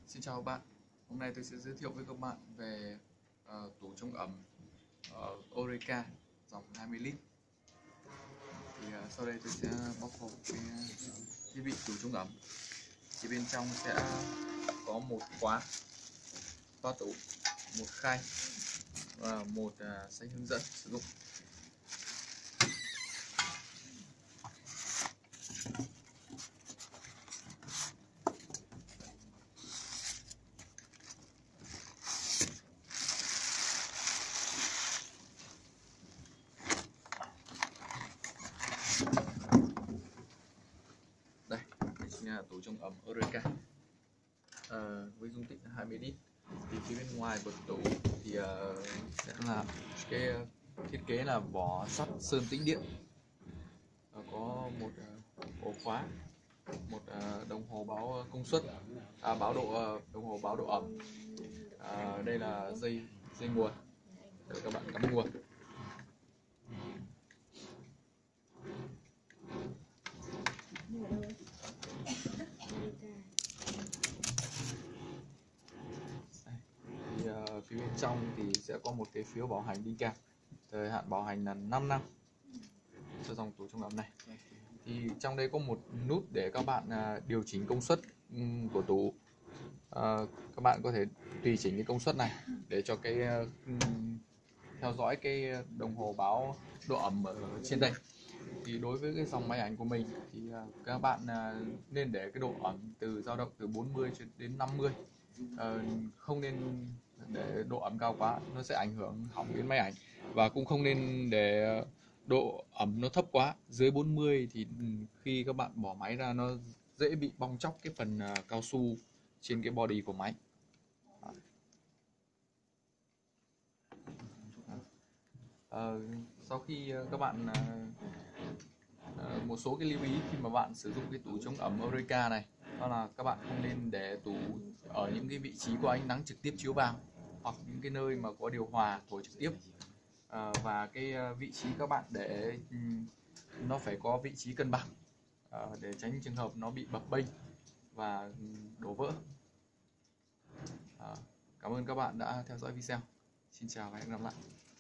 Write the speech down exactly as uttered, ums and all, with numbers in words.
Xin chào các bạn. Hôm nay tôi sẽ giới thiệu với các bạn về uh, tủ chống ẩm uh, Oreca dòng hai mươi lít. Thì uh, sau đây tôi sẽ bóc hộp cái thiết bị tủ chống ẩm. Thì bên trong sẽ có một khóa toa tủ, một khay và một uh, sách hướng dẫn sử dụng. Đây, đây chính là tủ chống ẩm Oreca à, với dung tích hai mươi lít. Thì phía bên ngoài của tủ thì uh, sẽ là cái uh, thiết kế là vỏ sắt sơn tĩnh điện, uh, có một uh, ổ khóa, một uh, đồng hồ báo công suất, à, báo độ uh, đồng hồ báo độ ẩm. À, đây là dây dây nguồn để các bạn cắm nguồn. Thì, uh, phía bên trong thì sẽ có một cái phiếu bảo hành đi kèm, thời hạn bảo hành là năm năm cho dòng tủ chống ẩm này. Thì trong đây có một nút để các bạn uh, điều chỉnh công suất um, của tủ. Uh, các bạn có thể tùy chỉnh cái công suất này để cho cái uh, theo dõi cái đồng hồ báo độ ẩm ở trên đây. Thì đối với cái dòng máy ảnh của mình thì uh, các bạn uh, nên để cái độ ẩm từ dao động từ bốn mươi đến năm mươi, uh, không nên để độ ẩm cao quá, nó sẽ ảnh hưởng hỏng đến máy ảnh. Và cũng không nên để độ ẩm nó thấp quá, dưới bốn mươi thì khi các bạn bỏ máy ra nó dễ bị bong tróc cái phần uh, cao su trên cái body của máy. À, sau khi các bạn uh, một số cái lưu ý khi mà bạn sử dụng cái tủ chống ẩm Oreca này, đó là các bạn không nên để tủ ở những cái vị trí có ánh nắng trực tiếp chiếu vào, hoặc những cái nơi mà có điều hòa thổi trực tiếp. À, và cái vị trí các bạn để nó phải có vị trí cân bằng, à, để tránh trường hợp nó bị bập bênh và đổ vỡ. À, cảm ơn các bạn đã theo dõi video. Xin chào và hẹn gặp lại.